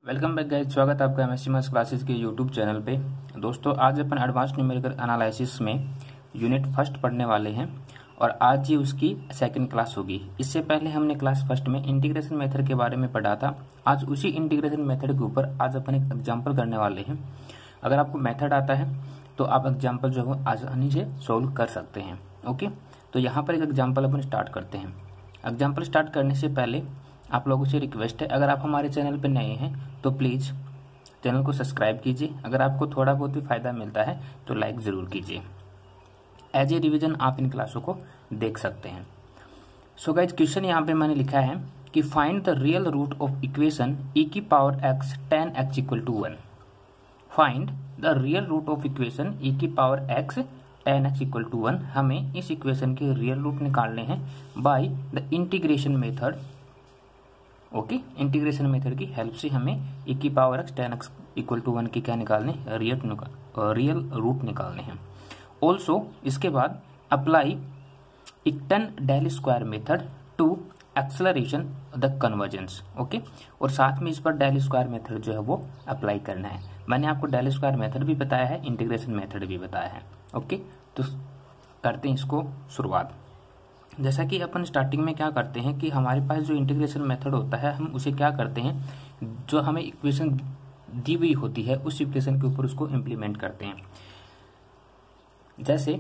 Welcome back guys, स्वागत है आपका एमएससी मैथ्स क्लासेस के यूट्यूब चैनल पे। दोस्तों, आज अपन एडवांस्ड न्यूमेरिकल एनालिसिस में यूनिट फर्स्ट पढ़ने वाले हैं और आज ही उसकी सेकंड क्लास होगी। इससे पहले हमने क्लास फर्स्ट में इंटीग्रेशन मेथड के बारे में पढ़ा था। आज उसी इंटीग्रेशन मेथड के ऊपर आज अपन एक एग्जाम्पल करने वाले हैं। अगर आपको मेथड आता है तो आप एग्जाम्पल जो है आसानी से सोल्व कर सकते हैं। ओके, तो यहाँ पर एक एग्जाम्पल अपन स्टार्ट करते हैं। एग्जाम्पल स्टार्ट करने से पहले आप लोगों से रिक्वेस्ट है, अगर आप हमारे चैनल पर नए हैं तो प्लीज़ चैनल को सब्सक्राइब कीजिए। अगर आपको थोड़ा बहुत भी फायदा मिलता है तो लाइक ज़रूर कीजिए। एज ए रिवीजन आप इन क्लासों को देख सकते हैं। सो गाइज, क्वेश्चन यहाँ पे मैंने लिखा है कि find the real root of equation e की power x tan x equal to 1। Find the real root of equation e की power x tan x equal to 1। हमें इस इक्वेशन के रियल रूट निकालने हैं by the integration method. Okay, integration method की help से हमें e की power x tan x equal to 1 की क्या निकालने, रियल रूट निकालने हैं। ऑल्सो इसके बाद अप्लाई इक्टन del square method to acceleration the convergence. Okay, और साथ में इस पर डेल स्क्वायर मेथड जो है वो अप्लाई करना है। मैंने आपको डेल स्क्वायर मेथड भी बताया है, इंटीग्रेशन मेथड भी बताया है। ओके, तो करते हैं इसको शुरुआत। जैसा कि अपन स्टार्टिंग में क्या करते हैं कि हमारे पास जो इंटीग्रेशन मेथड होता है, हम उसे क्या करते हैं, जो हमें इक्वेशन दी हुई होती है उस इक्वेशन के ऊपर उसको इम्प्लीमेंट करते हैं। जैसे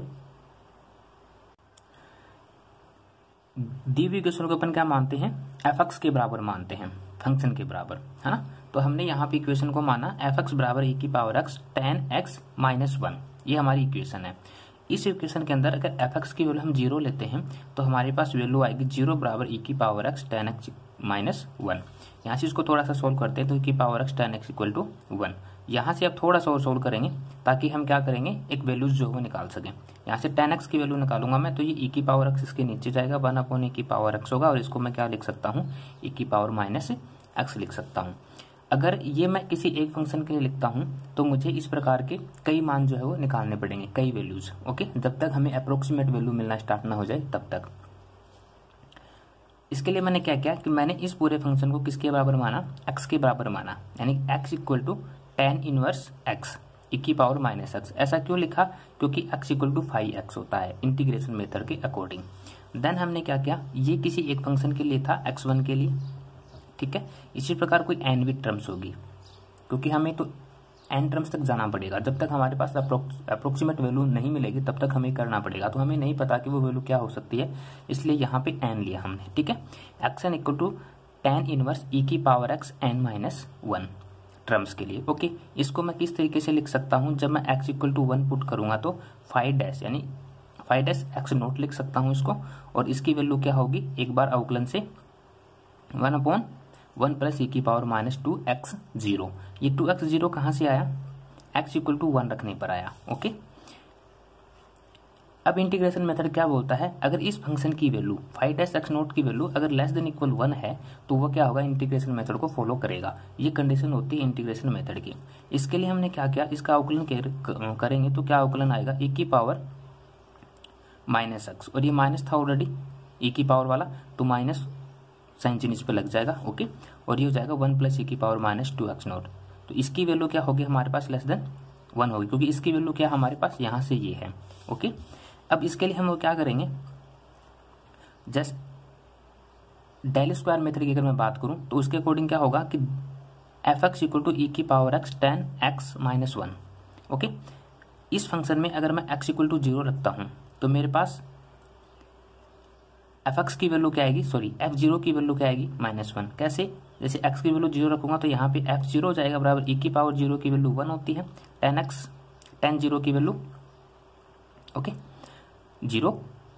दी हुई इक्वेशन को अपन क्या मानते हैं, f(x) के बराबर मानते हैं, फंक्शन के बराबर, है ना। तो हमने यहाँ पे इक्वेशन को माना f(x) बराबर e की power x tan x minus 1। ये हमारी इक्वेशन है। इस इक्वेशन के अंदर अगर f(x) की वैल्यू हम 0 लेते हैं तो हमारे पास वैल्यू आएगी 0 बराबर e की power x tan x minus 1। यहाँ से इसको थोड़ा सा सोल्व करते हैं तो e की power x tan x equal to 1। यहाँ से अब थोड़ा सा और सोल्व करेंगे ताकि हम क्या करेंगे, एक वैल्यूज जो है निकाल सकें। यहाँ से tan x की वैल्यू निकालूंगा मैं तो ये e की पावर x इसके नीचे जाएगा, 1 अपॉन e की पावर x होगा और इसको मैं क्या लिख सकता हूँ, e की पावर माइनस x लिख सकता हूँ। अगर ये मैं किसी एक फंक्शन के लिए लिखता हूँ तो मुझे इस प्रकार के कई मान जो है वो निकालने पड़ेंगे, कई वैल्यूज। ओके, जब तक हमें अप्रोक्सीमेट वैल्यू मिलना स्टार्ट ना हो जाए तब तक। इसके लिए मैंने क्या किया कि मैंने इस पूरे फंक्शन को किसके बराबर माना, x के बराबर माना, यानी x equal to tan inverse x e की पावर माइनस x। ऐसा क्यों लिखा, क्योंकि x इक्वल टू 5x होता है इंटीग्रेशन मेथड के अकॉर्डिंग। देन हमने क्या किया, ये किसी एक फंक्शन के लिए था, x1 के लिए, ठीक है। इसी प्रकार कोई n भी टर्म्स होगी, क्योंकि हमें तो n टर्म्स तक जाना पड़ेगा। जब तक हमारे पास अप्रोक्सीमेट वैल्यू नहीं मिलेगी तब तक हमें करना पड़ेगा। तो हमें नहीं पता कि वो वैल्यू क्या हो सकती है, इसलिए यहाँ पे n लिया हमने, ठीक है। xn equal to tan inverse e की power x n minus 1 terms के लिए। ओके, इसको मैं किस तरीके से लिख सकता हूँ, जब मैं x इक्वल टू 1 पुट करूंगा तो 5 यानी 5 x नोट लिख सकता हूँ इसको, और इसकी वैल्यू क्या होगी, एक बार अवकलन से 1 अपॉन 1 प्लस e की पावर माइनस 2x0। ये 2x0 कहाँ से आया, x इक्वल टू 1 रखने पर आया। ओके, अब इंटीग्रेशन मेथड क्या बोलता है, अगर इस फंक्शन की वैल्यू 5 नोट की वैल्यू अगर लेस देन इक्वल 1 है तो वो क्या होगा, इंटीग्रेशन मेथड को फॉलो करेगा। ये कंडीशन होती है इंटीग्रेशन मेथड की। इसके लिए हमने क्या किया, इसका अवकलन करेंगे तो क्या अवकलन आएगा, e की पावर माइनस x, और ये माइनस था ऑलरेडी e की पावर वाला, तो माइनस साइन चिन्ह इस पे लग जाएगा। ओके, और ये हो जाएगा 1 प्लस e की पावर माइनस 2x नोट। तो इसकी वैल्यू क्या होगी हमारे पास, लेस देन 1 होगी, क्योंकि इसकी वैल्यू क्या हमारे पास यहाँ से ये है। ओके, अब इसके लिए हम लोग क्या करेंगे, जस्ट डेल स्क्वायर मेथड की अगर मैं बात करूं तो उसके अकॉर्डिंग क्या होगा कि f(x) इक्वल टू e की power x tan x minus 1। Okay, इस फंक्शन में अगर मैं x इक्वल टू 0 रखता हूं तो मेरे पास f(x) की वैल्यू क्या आएगी, सॉरी f0 की वैल्यू क्या आएगी, माइनस 1। कैसे, जैसे x की वैल्यू 0 रखूंगा तो यहाँ पे f0 हो जाएगा बराबर e की पावर 0 की वैल्यू 1 होती है, tan 0 की वैल्यू, ओके, 0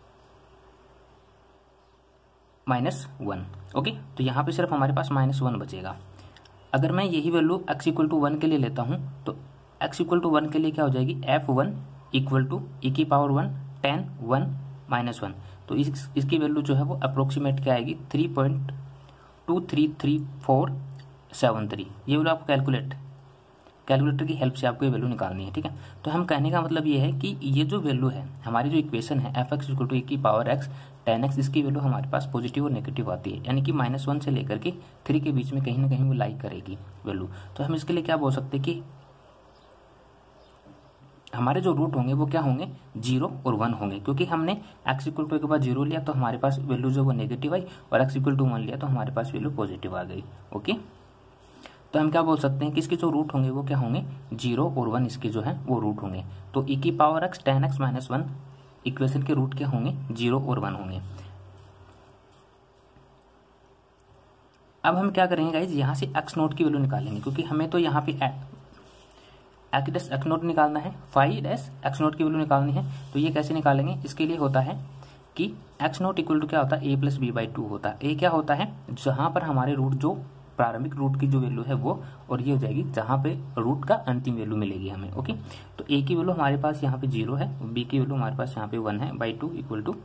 माइनस 1। ओके, तो यहाँ पे सिर्फ हमारे पास माइनस 1 बचेगा। अगर मैं यही वैल्यू x इक्वल टू 1 के लिए लेता हूँ तो x इक्वल टू 1 के लिए क्या हो जाएगी, f1 इक्वल टू e की पावर 1 tan 1 माइनस 1। तो इसकी वैल्यू जो है वो अप्रोक्सीमेट क्या आएगी, 3.23347 ये वैल्यू आपको कैलकुलेट कैलकुलेटर की हेल्प से आपको ये वैल्यू निकालनी है। ठीक है, तो हम कहने का मतलब ये है कि ये जो वैल्यू है हमारी, जो इक्वेशन है F X equal to E की पावर एक्स tan x, इसकी वैल्यू हमारे पास पॉजिटिव और नेगेटिव आती है, यानी कि -1 से लेकर के 3 के बीच में कहीं ना कहीं वो लाई करेगी वैल्यू। तो हम इसके लिए क्या बोल सकते हैं कि हमारे जो रूट होंगे वो क्या होंगे, 0 और 1 होंगे, क्योंकि हमने x इक्वल टू के बाद 0 लिया तो हमारे पास वैल्यू जो वो नेगेटिव आई, और x इक्वल टू 1 लिया तो हमारे पास वैल्यू पॉजिटिव आ गई। ओके, तो हम क्या बोल सकते हैं कि इसके जो रूट होंगे वो क्या होंगे, 0 और 1 इसके जो है वो रूट होंगे। तो e की power x tan x minus 1 equation के रूट क्या होंगे, 0 और 1 होंगे। अब हम क्या करेंगे गाइज, यहाँ से x नोट की वैल्यू निकालेंगे, क्योंकि हमें तो यहाँ पे x नोट निकालना है, फाई डैश x नोट की वैल्यू निकालनी है। तो ये कैसे निकालेंगे, इसके लिए होता है कि x नोट इक्वल टू क्या होता है, a प्लस बी बाई 2 होता है। a क्या होता है, जहाँ पर हमारे रूट जो प्रारंभिक रूट की जो वैल्यू है वो, और ये हो जाएगी जहाँ पे रूट का अंतिम वैल्यू मिलेगी हमें। ओके, तो a की वैल्यू हमारे पास यहाँ पे 0 है, b की वैल्यू हमारे पास यहाँ पे 1 है, बाई 2 इक्वल टू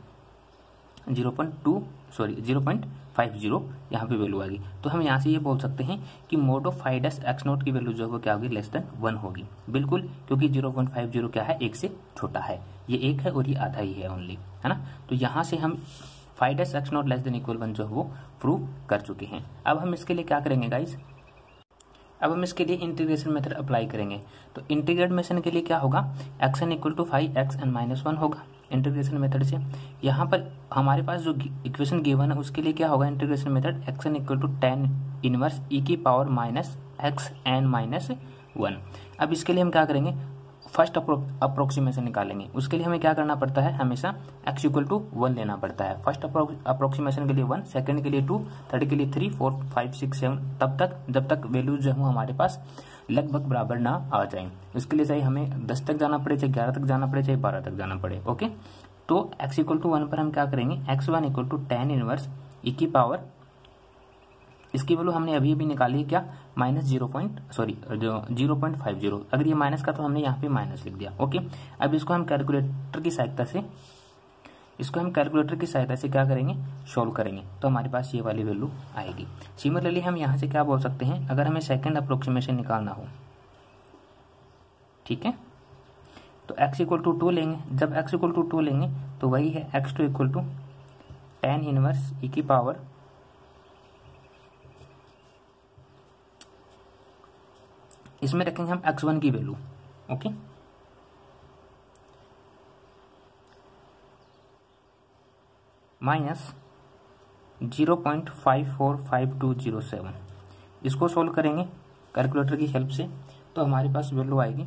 0.50 यहाँ पे वैल्यू आएगी। तो हम यहाँ से ये बोल सकते हैं कि mod of phi dash X naught की वैल्यू जो है वो क्या होगी, लेस देन 1 होगी। बिल्कुल, क्योंकि 0.50 क्या है, 1 से छोटा है, ये 1 है और ये आधा ही है ओनली, है ना। तो यहाँ से हम phi dash X naught less than equal 1 जो है वो प्रूव कर चुके हैं। अब हम इसके लिए क्या करेंगे गाइज, अब हम इसके लिए इंटीग्रेशन मेथड अप्लाई करेंगे। तो इंटीग्रेशन के लिए क्या होगा, X N equal to 5x n minus 1 होगा इंटीग्रेशन मेथड से। यहाँ पर हमारे पास जो इक्वेशन गिवन है उसके लिए क्या होगा, integration method X N equal to tan inverse ई की power minus X N minus 1। अब इसके लिए हम क्या करेंगे, फर्स्ट अप्रोक्सीमेशन निकालेंगे। उसके लिए हमें क्या करना पड़ता है, हमेशा x इक्वल टू 1 लेना पड़ता है। फर्स्ट अप्रोक्सीमेशन के लिए 1, सेकंड के लिए 2, थर्ड के लिए 3, 4, 5, 6, 7, तब तक जब तक वैल्यू जो है हमारे पास लगभग बराबर ना आ जाए। इसके लिए चाहे हमें 10 तक जाना पड़े, चाहे 11 तक जाना पड़े, चाहे 12 तक जाना पड़े। ओके, तो x इक्वल टू 1 पर हम क्या करेंगे, x1 equal to tan inverse ई की पावर, इसकी वैल्यू हमने अभी अभी निकाली है क्या, -0.50। अगर ये माइनस का तो हमने यहाँ पे माइनस लिख दिया। ओके, अब इसको हम कैलकुलेटर की सहायता से क्या करेंगे, सोल्व करेंगे, तो हमारे पास ये वाली वैल्यू आएगी। सिमिलरली हम यहाँ से क्या बोल सकते हैं, अगर हमें सेकंड अप्रोक्सीमेशन निकालना हो, ठीक है, तो x इक्वल टू 2 लेंगे। जब x इक्वल टू 2 लेंगे तो वही है x2 equal to tan inverse ई की पावर इसमें रखेंगे हम x1 की वैल्यू। Okay, minus 0.545207। इसको सोल्व करेंगे कैलकुलेटर की हेल्प से, तो हमारे पास वैल्यू आएगी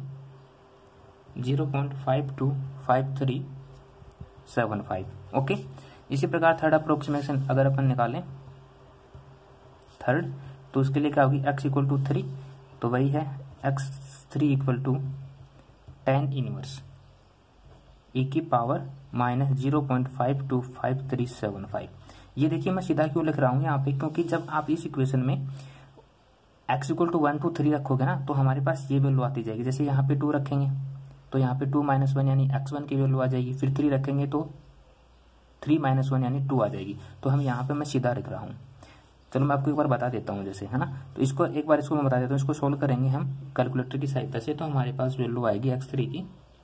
0.525375। ओके, इसी प्रकार थर्ड अप्रोक्सीमेशन अगर अपन निकालें थर्ड, तो उसके लिए क्या होगी, x इक्वल टू 3, तो वही है x3 equal to tan inverse ई की पावर माइनस 0.525375। ये देखिए मैं सीधा क्यों लिख रहा हूँ यहाँ पे, क्योंकि जब आप इस इक्वेशन में x इक्वल टू 1 2 3 रखोगे ना, तो हमारे पास ये वैल्यू आती जाएगी। जैसे यहाँ पे 2 रखेंगे तो यहाँ पे 2 माइनस 1 यानी x1 की वैल्यू आ जाएगी, फिर 3 रखेंगे तो 3 माइनस 1 यानी 2 आ जाएगी। तो हम यहाँ पे मैं सीधा लिख रहा हूँ। चलो मैं आपको एक बार बता देता हूँ जैसे, है ना, तो इसको एक बार इसको मैं बता देता हूँ। इसको सोल्व करेंगे हम कैलकुलेटर की सहायता से, तो हमारे पास वैल्यू आएगी x3 की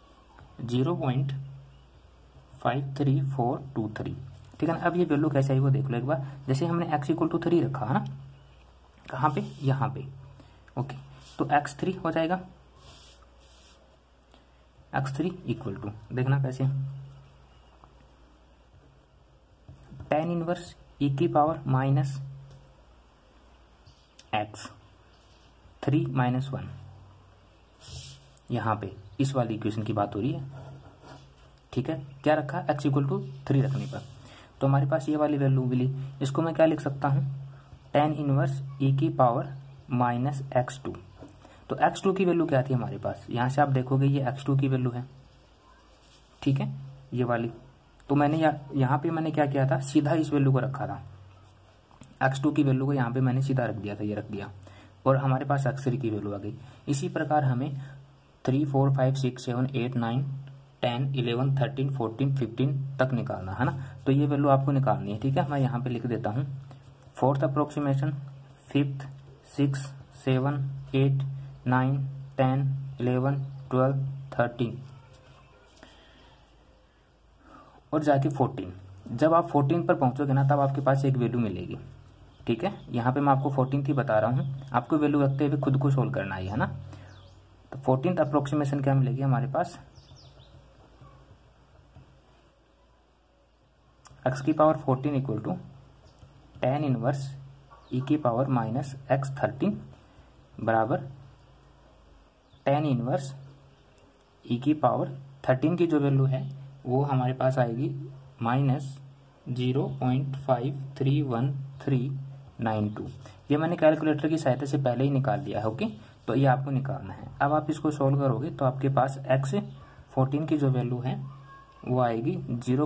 0.53423। ठीक है ना। अब ये वैल्यू कैसे आई वो देख लो एक बार। जैसे हमने x इक्वल टू 3 रखा है ना, कहाँ पे, यहाँ पे। ओके, तो x3 हो जाएगा, x3 इक्वल टू, देखना कैसे, tan इनवर्स ई की पावर माइनस x3 माइनस 1, यहाँ पे इस वाली इक्वेशन की बात हो रही है। ठीक है, क्या रखा, x इक्वल टू 3 रखने पर, तो हमारे पास ये वाली वैल्यू मिली। इसको मैं क्या लिख सकता हूँ, tan इनवर्स ई की पावर माइनस x2। तो x2 की वैल्यू क्या थी हमारे पास, यहाँ से आप देखोगे ये x2 की वैल्यू है। ठीक है, ये वाली, तो मैंने यहाँ पे मैंने क्या किया था, सीधा इस वैल्यू को रखा था, x2 की वैल्यू को यहाँ पे मैंने सीधा रख दिया था, ये रख दिया, और हमारे पास x3 की वैल्यू आ गई। इसी प्रकार हमें 3 4 5 6 7 8 9 10 11 13 14 15 तक निकालना है ना। तो ये वैल्यू आपको निकालनी है। ठीक है, मैं यहाँ पे लिख देता हूँ, फोर्थ अप्रोक्सीमेशन, फिफ्थ, 6 7 8 9 10, 11, 12, 13 और जाके 14। जब आप 14 पर पहुंचोगे ना तब आपके पास एक वैल्यू मिलेगी। ठीक है, यहाँ पे मैं आपको 14 ही बता रहा हूँ, आपको वैल्यू रखते हुए खुद को सोल्व करना है ना। तो 14th अप्रोक्सीमेशन क्या मिलेगी हमारे पास, x की power 14 equal to tan inverse e की पावर माइनस x 13 बराबर tan इनवर्स e की पावर 13 की जो वैल्यू है वो हमारे पास आएगी माइनस 0.531392। ये मैंने कैलकुलेटर की सहायता से पहले ही निकाल लिया है। ओके, तो ये आपको निकालना है। अब आप इसको सोल्व करोगे तो आपके पास x 14 की जो वैल्यू है वो आएगी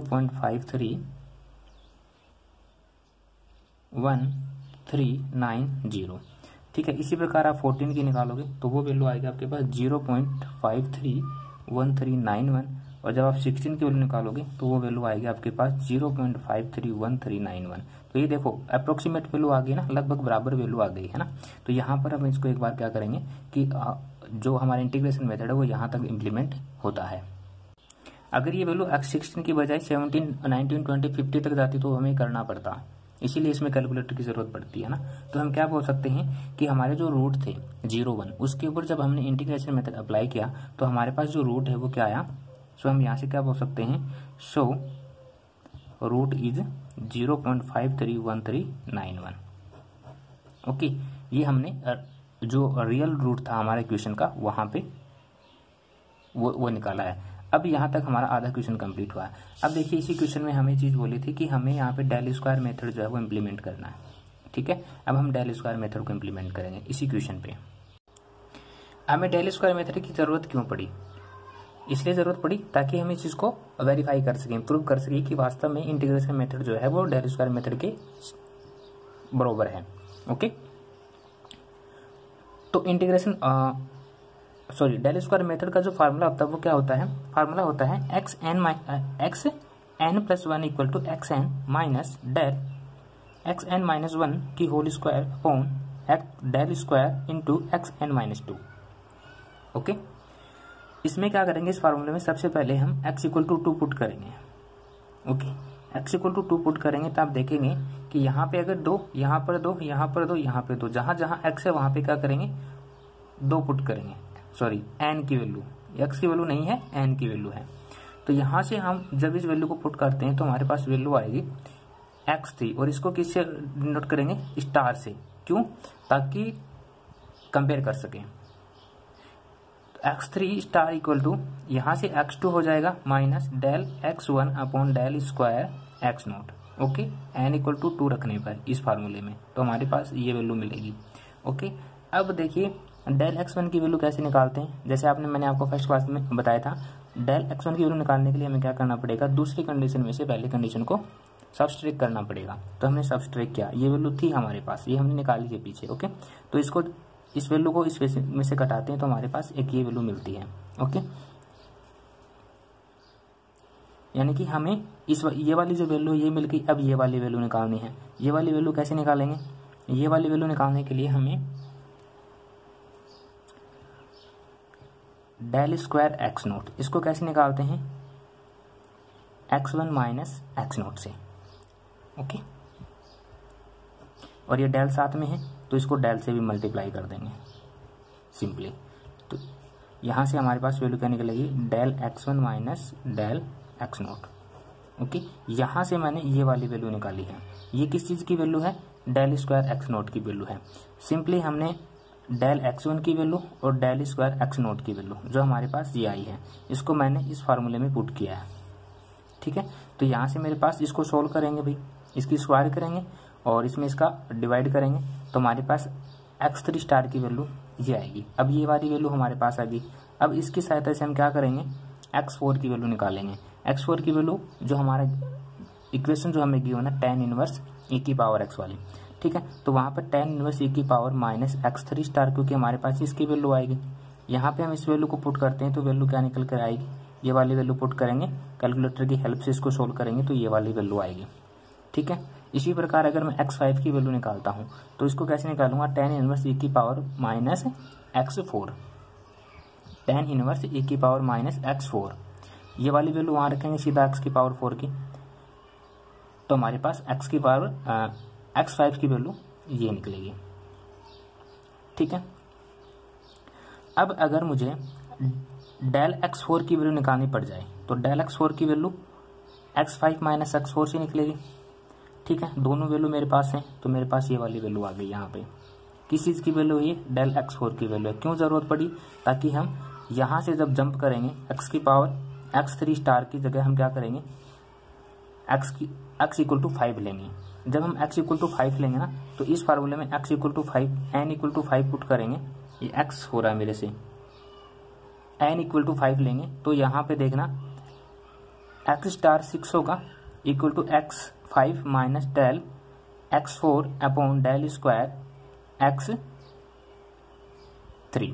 0.531390। ठीक है, इसी प्रकार आप 14 की निकालोगे तो वो वैल्यू आएगी आपके पास 0.531391 और जब आप 16 की वैल्यू निकालोगे तो वो वैल्यू आएगी आपके पास 0.531391। तो ये देखो अप्रोक्सीमेट वैल्यू आ गई ना, लगभग बराबर वैल्यू आ गई है ना। तो यहाँ पर हम इसको एक बार क्या करेंगे कि जो हमारा इंटीग्रेशन मेथड है वो यहाँ तक इम्प्लीमेंट होता है। अगर ये वैल्यू x16 की बजाय 17, 19, 20, 50 तक जाती तो हमें करना पड़ता, इसीलिए इसमें कैलकुलेटर की जरूरत पड़ती है ना। तो हम क्या बोल सकते हैं कि हमारे जो रूट थे 0, 1 उसके ऊपर जब हमने इंटीग्रेशन मेथड अप्लाई किया तो हमारे पास जो रूट है वो क्या आया। सो हम यहाँ से क्या बोल सकते हैं, सो रूट इज 0.531391। ओके, ये हमने जो रियल रूट था हमारे क्वेश्चन का वहाँ पे वो निकाला है। अब यहाँ तक हमारा आधा क्वेश्चन कंप्लीट हुआ है। अब देखिए इसी क्वेश्चन में हमें चीज़ बोली थी कि हमें यहाँ पे डेल स्क्वायर मेथड जो है वो इम्प्लीमेंट करना है। ठीक है, अब हम डेल स्क्वायर मेथड को इम्प्लीमेंट करेंगे इसी क्वेश्चन पे। हमें डेल स्क्वायर मेथड की ज़रूरत क्यों पड़ी, इसलिए ज़रूरत पड़ी ताकि हम इस चीज़ को वेरीफाई कर सकें, प्रूव कर सकें कि वास्तव में इंटीग्रेशन मेथड जो है वो डेल स्क्वायर मेथड के बराबर है। ओके, तो इंटीग्रेशन डेल स्क्वायर मेथड का जो फार्मूला होता है वो क्या होता है, फार्मूला होता है x n plus 1 equal to x N minus del x N minus 1 की whole square upon del square into x N minus 2। Okay, इसमें क्या करेंगे, इस फार्मूले में सबसे पहले हम x इक्वल टू 2 पुट करेंगे। Okay, x equal to 2 put करेंगे तो आप देखेंगे कि यहाँ पे अगर 2, यहाँ पर 2, यहाँ पर 2, यहाँ पे 2, जहाँ जहाँ x है वहाँ पे क्या करेंगे 2 पुट करेंगे। सॉरी, n की वैल्यू, x की वैल्यू नहीं है, n की वैल्यू है। तो यहाँ से हम जब इस वैल्यू को पुट करते हैं तो हमारे पास वैल्यू आएगी x3 और इसको किससे डिनोट करेंगे, स्टार से। क्यों, ताकि कंपेयर कर सकें। x3 स्टार इक्वल टू यहाँ से x2 हो जाएगा minus del x1 upon del square x0। Okay, n equal to 2 रखने पर इस फार्मूले में तो हमारे पास ये वैल्यू मिलेगी। ओके, अब देखिए डेल x1 की वैल्यू कैसे निकालते हैं, जैसे मैंने आपको फर्स्ट क्लास में बताया था। डेल x1 की वैल्यू निकालने के लिए हमें क्या करना पड़ेगा, दूसरी कंडीशन में से पहली कंडीशन को सबस्ट्रैक्ट करना पड़ेगा। तो हमने सबस्ट्रैक्ट किया, ये वैल्यू थी हमारे पास, ये हमने निकाली है पीछे। ओके, तो इसको इस वैल्यू को इस में से घटाते हैं तो हमारे पास एक ये वैल्यू मिलती है। ओके, यानी कि हमें ये वाली जो वैल्यू ये मिल गई, अब ये वाली वैल्यू निकालनी है। ये वाली वैल्यू कैसे निकालेंगे, ये वाली वैल्यू निकालने के लिए हमें डेल स्क्वायर x0, इसको कैसे निकालते हैं, x1 माइनस x0 से। ओके, और ये डेल साथ में है तो इसको डेल से भी मल्टीप्लाई कर देंगे सिंपली। तो यहाँ से हमारे पास वैल्यू क्या निकलेगी, del x1 minus del x0। Okay, यहाँ से मैंने ये वाली वैल्यू निकाली है। ये किस चीज़ की वैल्यू है, डेल स्क्वायर x0 की वैल्यू है। सिंपली हमने डेल x1 की वैल्यू और डेल स्क्वायर x0 की वैल्यू जो हमारे पास ये आई है, इसको मैंने इस फार्मूले में पुट किया है। ठीक है, तो यहाँ से मेरे पास इसको सोल्व करेंगे भाई, इसकी स्क्वायर करेंगे और इसमें इसका डिवाइड करेंगे तो हमारे पास x3 स्टार की वैल्यू ये आएगी। अब ये वाली वैल्यू हमारे पास आ गई। अब इसकी सहायता से हम क्या करेंगे, x4 की वैल्यू निकालेंगे। x4 की वैल्यू जो हमारा इक्वेशन जो हमें दी हो ना, tan इनवर्स e की पावर x वाली। ठीक है, तो वहाँ पर tan इनवर्स e की पावर माइनस x3 स्टार, क्योंकि हमारे पास इसकी वैल्यू आएगी। यहाँ पे हम इस वैल्यू को पुट करते हैं तो वैल्यू क्या निकल कर आएगी, ये वाली वैल्यू पुट करेंगे, कैलकुलेटर की हेल्प से इसको सोल्व करेंगे तो ये वाली वैल्यू आएगी। ठीक है, इसी प्रकार अगर मैं x5 की वैल्यू निकालता हूँ तो इसको कैसे निकालूंगा, tan इनवर्स e की power minus x4। tan inverse e की पावर माइनस x4, ये वाली वैल्यू वहाँ रखेंगे सीधा x की पावर 4 की, तो हमारे पास x की पावर x5 की वैल्यू ये निकलेगी। ठीक है, अब अगर मुझे डेल x4 की वैल्यू निकालनी पड़ जाए तो डेल x4 की वैल्यू x5 माइनस x4 से निकलेगी। ठीक है, दोनों वैल्यू मेरे पास हैं, तो मेरे पास ये वाली वैल्यू आ गई। यहाँ पे किस चीज़ की वैल्यू है? डेल x4 की वैल्यू है। क्यों ज़रूरत पड़ी? ताकि हम यहाँ से जब जंप करेंगे x की पावर x3 स्टार की जगह हम क्या करेंगे, x इक्वल टू 5 लेंगे। जब हम x इक्वल टू 5 लेंगे ना, तो इस फार्मूले में x equal to 5 n equal to 5 put करेंगे, ये x हो रहा है मेरे से, n इक्वल टू 5 लेंगे तो यहाँ पे देखना x स्टार 6 होगा equal to x5 minus del x4 upon del square x3।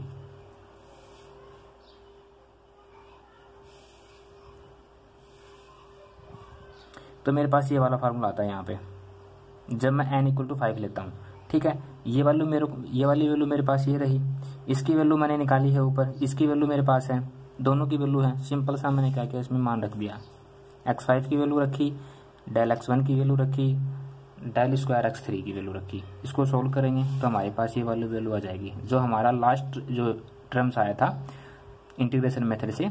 तो मेरे पास ये वाला फार्मूला आता है यहाँ पे जब मैं n इक्वल टू 5 लेता हूँ। ठीक है, ये वाली वैल्यू मेरे पास ये रही, इसकी वैल्यू मैंने निकाली है ऊपर, इसकी वैल्यू मेरे पास है, दोनों की वैल्यू है। सिंपल सा मैंने क्या किया, इसमें मान रख दिया, x5 की वैल्यू रखी, डेल x1 की वैल्यू रखी, डेल स्क्वायर x3 की वैल्यू रखी। इसको सोल्व करेंगे तो हमारे पास ये वाली वैल्यू आ जाएगी। जो हमारा लास्ट जो टर्म्स आया था इंटीग्रेशन मेथड से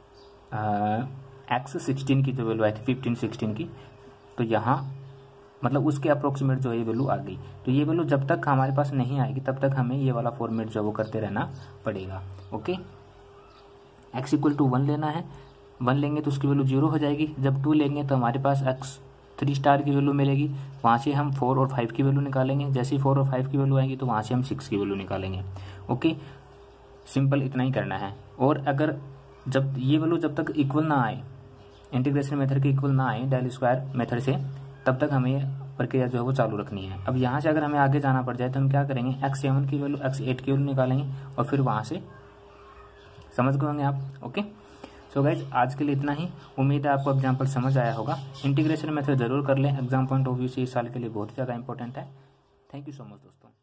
x16 की जो वैल्यू आई थी 15 16 की, तो यहाँ मतलब उसके अप्रोक्सीमेट जो ये वैल्यू आ गई। तो ये वैल्यू जब तक हमारे पास नहीं आएगी तब तक हमें ये वाला फॉर्मेट जो वो करते रहना पड़ेगा। ओके, x इक्वल टू 1 लेना है, 1 लेंगे तो उसकी वैल्यू 0 हो जाएगी। जब 2 लेंगे तो हमारे पास x3 स्टार की वैल्यू मिलेगी, वहाँ से हम 4 और 5 की वैल्यू निकालेंगे। जैसे ही 4 और 5 की वैल्यू आएगी तो वहाँ से हम 6 की वैल्यू निकालेंगे। ओके, सिंपल इतना ही करना है। और अगर जब ये वैल्यू जब तक इक्वल ना आए, इंटीग्रेशन मेथड के इक्वल ना आए डेल स्क्वायर मेथड से, तब तक हमें प्रक्रिया जो है वो चालू रखनी है। अब यहाँ से अगर हमें आगे जाना पड़ जाए तो हम क्या करेंगे, x7 की वैल्यू x8 की वैल्यू निकालेंगे और फिर वहाँ से समझ गए होंगे आप। ओके, सो गाइज आज के लिए इतना ही। उम्मीद है आपको एग्जाम्पल समझ आया होगा। इंटीग्रेशन मेथड जरूर कर लें, एग्जाम पॉइंट ऑफ व्यू से इस साल के लिए बहुत ज़्यादा इंपॉर्टेंट है। थैंक यू सो मच दोस्तों।